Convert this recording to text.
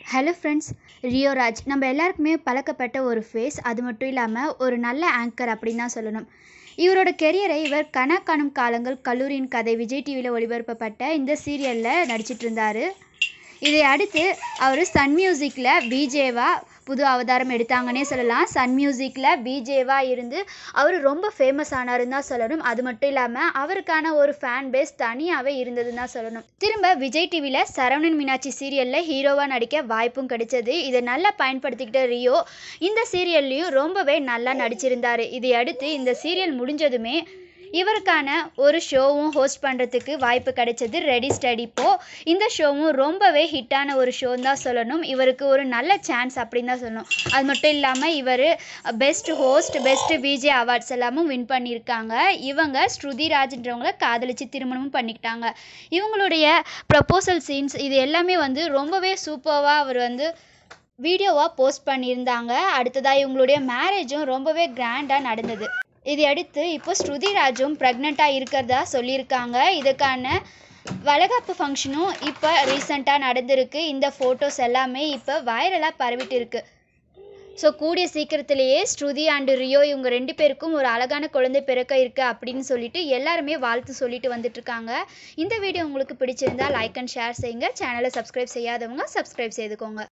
Hello friends, Rio Raj நம்ம எல்லாருக்குமே பழக்கப்பட்ட ஒரு ஃபேஸ். அது மட்டும் இல்லாமல் ஒரு நல்ல ஆங்கர் அப்படின்னு தான் சொல்லணும். இவரோட கெரியரை இவர் கனா காணும் காலங்கள், கல்லூரியின் கதை விஜய் டிவியில் ஒளிபரப்பப்பட்ட இந்த சீரியலில் நடிச்சிட்டு இருந்தார். இதை அடுத்து அவர் சன் மியூசிக்கில் பிஜேவா புது அவதாரம் எடுத்தாங்கன்னே சொல்லலாம். சன் மியூசிக்கில் பிஜேவா இருந்து அவர் ரொம்ப ஃபேமஸ் ஆனாருன்னு தான் சொல்லணும். அது மட்டும் இல்லாமல் அவருக்கான ஒரு ஃபேன் பேஸ் தனியாகவே இருந்ததுன்னு தான் சொல்லணும். திரும்ப விஜய் டிவியில் சரவணன் மீனாட்சி சீரியலில் ஹீரோவாக நடிக்க வாய்ப்பும் கிடைச்சது. இதை நல்லா பயன்படுத்திக்கிட்ட ரியோ இந்த சீரியல்லையும் ரொம்பவே நல்லா நடிச்சிருந்தார். இதை அடுத்து இந்த சீரியல் முடிஞ்சதுமே இவருக்கான ஒரு ஷோவும் ஹோஸ்ட் பண்ணுறதுக்கு வாய்ப்பு கிடைச்சது, ரெடி ஸ்டடி. இந்த ஷோவும் ரொம்பவே ஹிட்டான ஒரு ஷோன்னு தான் சொல்லணும். இவருக்கு ஒரு நல்ல சான்ஸ் அப்படின்னு தான் சொல்லணும். அது மட்டும் இல்லாமல் இவர் best host, best VJ awards எல்லாமும் வின் பண்ணியிருக்காங்க. இவங்க ஸ்ருதி ராஜ்ன்றவங்கள காதலிச்சு திருமணமும் பண்ணிக்கிட்டாங்க. இவங்களுடைய ப்ரப்போசல் சீன்ஸ் இது எல்லாமே ரொம்பவே சூப்பராக அவர் வீடியோவாக போஸ்ட் பண்ணியிருந்தாங்க. அடுத்ததாக இவங்களுடைய மேரேஜும் ரொம்பவே கிராண்டாக நடந்தது. இதை அடுத்து இப்போ ஸ்ருதி ராஜும் ப்ரெக்னெண்ட்டாக இருக்கிறதா சொல்லியிருக்காங்க. இதுக்கான வளகாப்பு ஃபங்க்ஷனும் இப்போ ரீசெண்டாக நடந்திருக்கு. இந்த ஃபோட்டோஸ் எல்லாமே இப்போ வைரலாக பரவிட்டு இருக்கு. ஸோ கூடிய சீக்கிரத்திலேயே ஸ்ருதி அண்டு ரியோ இவங்க 2 பேருக்கும் ஒரு அழகான குழந்தை பிறக்க இருக்குது அப்படின்னு சொல்லிட்டு எல்லாருமே வாழ்த்து சொல்லிட்டு வந்துட்டுருக்காங்க. இந்த வீடியோ உங்களுக்கு பிடிச்சிருந்தா லைக் அண்ட் ஷேர் செய்யுங்க. சேனலை சப்ஸ்கிரைப் செய்யாதவங்க சப்ஸ்கிரைப் செய்துக்கோங்க.